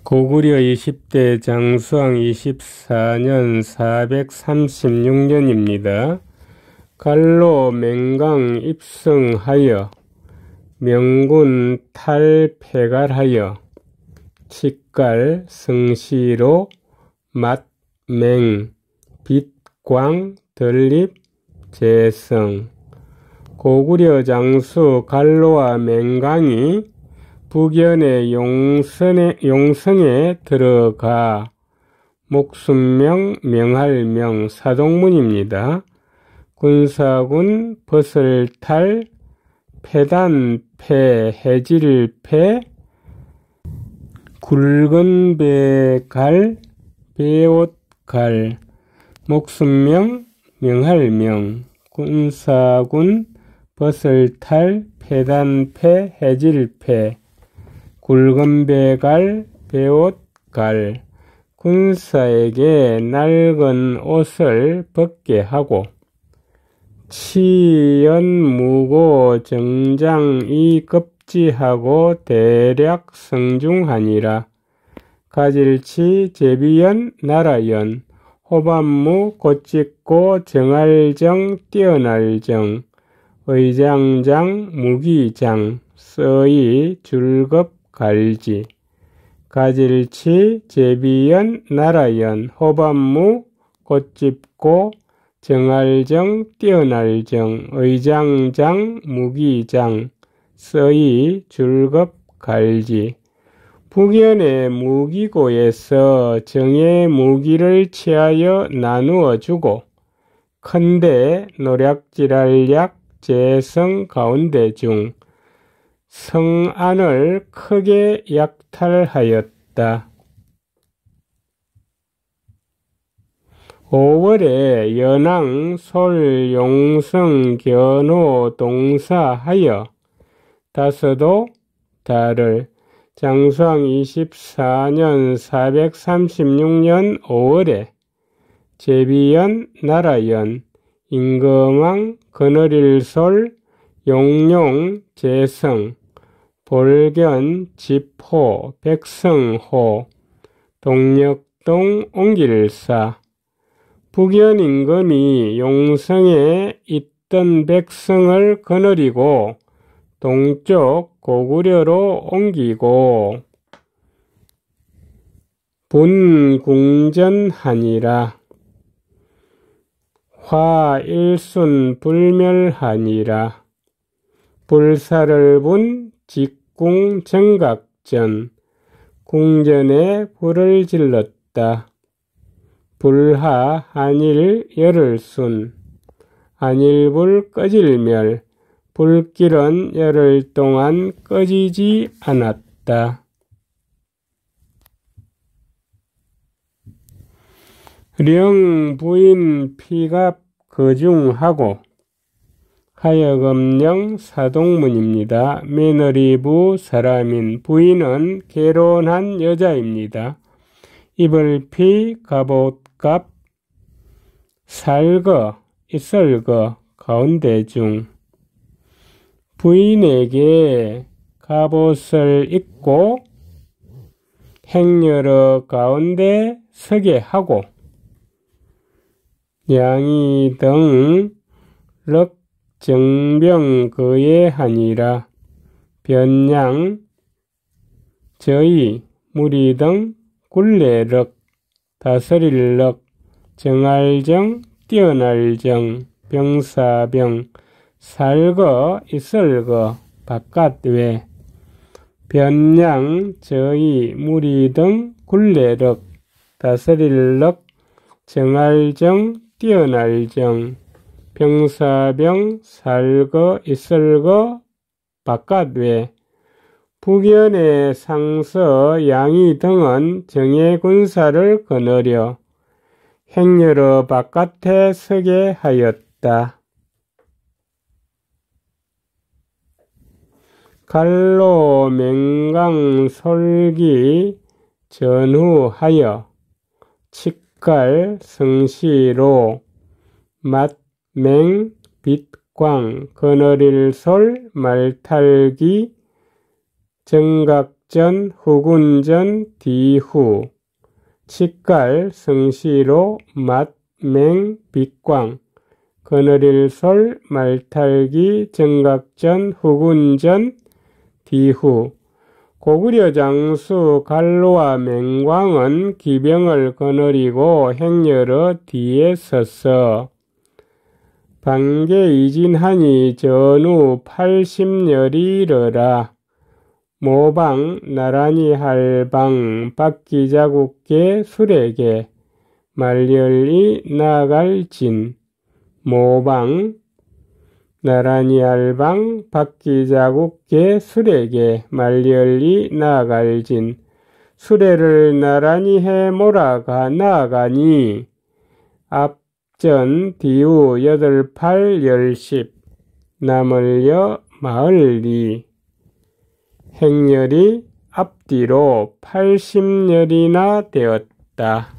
고구려 20대 장수왕 24년 436년입니다. 갈로 맹강 입성하여 명군 탈패갈하여 칙갈 성시로 맏맹 빛광 덜립 재성. 고구려 장수 갈로와 맹강이 북연의 용성에 들어가 목순명, 명할명, 사동문입니다. 군사군, 벗을탈, 패단패, 해질패, 굵은배갈, 배옷갈, 목순명, 명할명, 군사군, 벗을탈, 패단패, 해질패, 굵은배갈, 배옷갈, 군사에게 낡은 옷을 벗게 하고 치연무고 정장이 급지하고 대략 성중하니라. 가질치 제비연 나라연 호반무 곧짓고 정알정 뛰어날정 의장장 무기장 서이 줄급 갈지. 가질치 제비연 나라연 호반무 곧짚고 정알정 뛰어날정 의장장 무기장 서이 줄급 갈지. 북연의 무기고에서 정의 무기를 취하여 나누어 주고 큰대 노략질할약 재성 가운데 중 성안을 크게 약탈하였다. 5월에 연왕 솔 용성 견호 동사하여 다서도 달을 장수왕 24년 436년 5월에 제비연 나라연 임금왕 거느릴솔 용룡 재성 볼견 지포 백성호 동력동 옹길사. 북연 임금이 용성에 있던 백성을 거느리고 동쪽 고구려로 옮기고 분궁전하니라. 화일순 불멸하니라. 불사를 분 직궁 정각전 궁전에 불을 질렀다. 불하 한일 열흘순 안일불 꺼질멸 불길은 열흘 동안 꺼지지 않았다. 령 부인 피갑 거중하고 하여금령 사동문입니다. 며느리부 사람인 부인은 결혼한 여자입니다. 이불피 갑옷갑 살거 있을거 가운데 중 부인에게 갑옷을 입고 행여러 가운데 서게 하고 양이 등 럭정병 거예하니라. 변양 저희 무리 등 굴레럭 다스릴럭 정알정 뛰어날정 병사병 살거 있을거 바깥외 변양 저희 무리 등 굴레럭 다스릴럭 정알정 뛰어날정 병사병 살거 있을거 바깥외 북연의 상서 양이 등은 정예 군사를 거느려 행여러 바깥에 서게 하였다. 갈로 맹강 솔기 전후하여 칙갈 성시로 맏맹 빛광 거느릴솔 말탈기 정각 증각전 후군전 뒤후 치갈 성시로 맛맹 빛광 그늘일솔 말탈기 증각전 후군전 뒤후 고구려 장수 갈로와 맹광은 기병을 거느리고 행렬어 뒤에 서서 반개 이진하니 전후 80여리러라 모방 나란히 할방 바퀴자국계 수레게 말열리 나갈진 모방 나란히 할방 바퀴자국계 수레게 말열리 나갈진 수레를 나란히 해 몰아가 나가니 앞전 뒤후 8, 8, 10 남을여 마을리 행렬이 앞뒤로 80열이나 되었다.